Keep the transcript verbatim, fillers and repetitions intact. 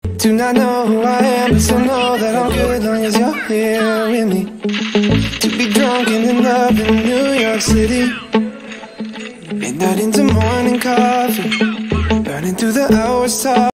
Do not know who I am, but still know that I'm good as long as you're here with me. To be drunk and in love in New York City, midnight into morning coffee, burning through the hours.